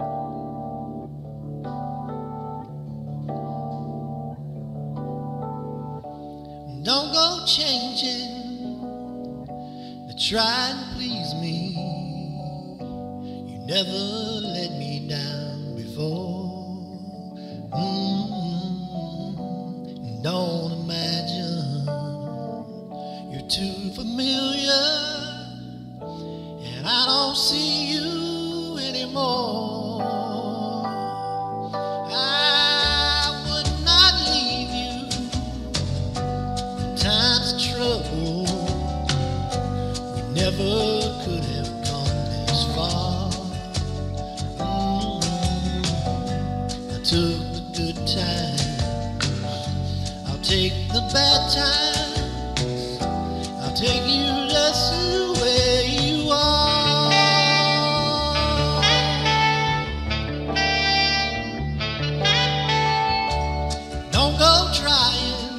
Don't go changing to try and please me. You never let me down before. Don't imagine you're too familiar, and I don't see you anymore. I would not leave you in times of trouble. We never could have come this far. I took the good times, I'll take the bad times, I'll take you just the way you are. Don't go trying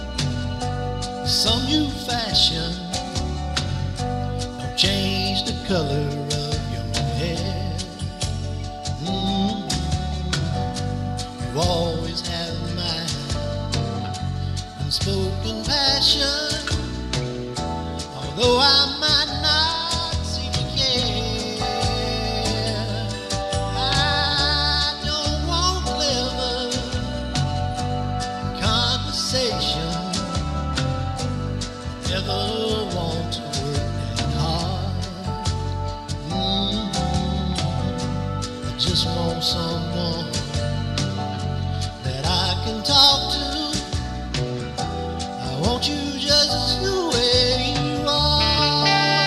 some new fashion. Don't change the color of your hair. You always have my unspoken passion, although I might not seem to care. I don't want clever conversation, never want to work that hard. I just want someone that I can talk to. I want you just the way you are.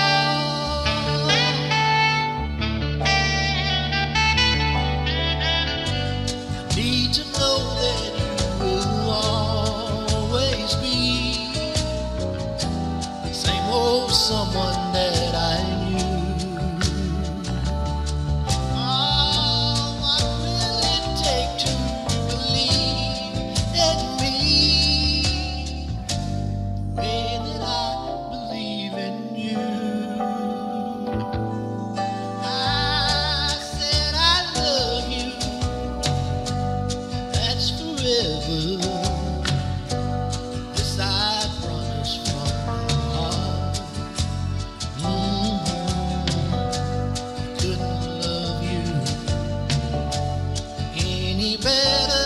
I need to know that you will always be the same old someone that I knew. Oh, what will it take to believe in me the way that I believe in you? I said I love you, that's forever. This I promise from my heart. Couldn't love you any better.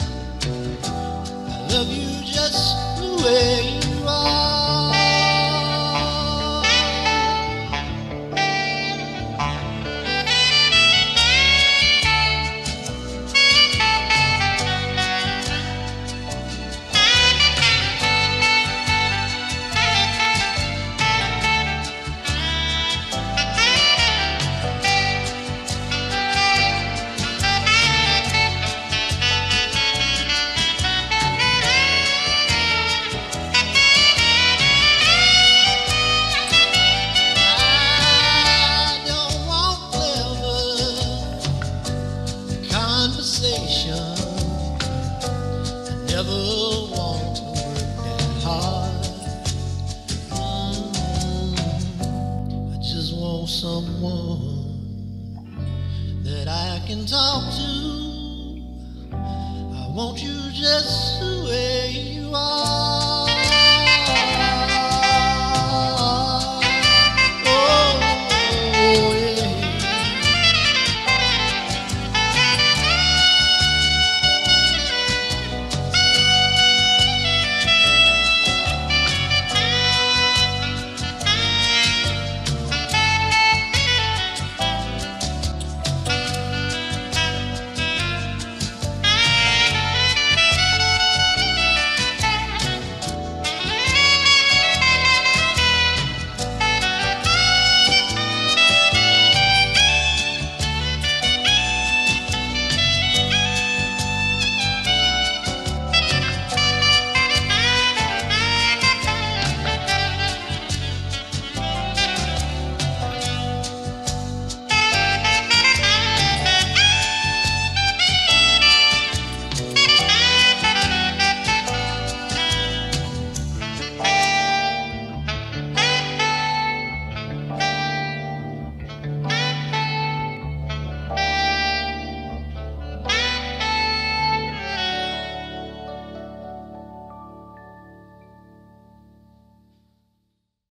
I love you just the way you are. I don't want clever conversation. I never want to work that hard. I just want someone that I can talk to. I want you just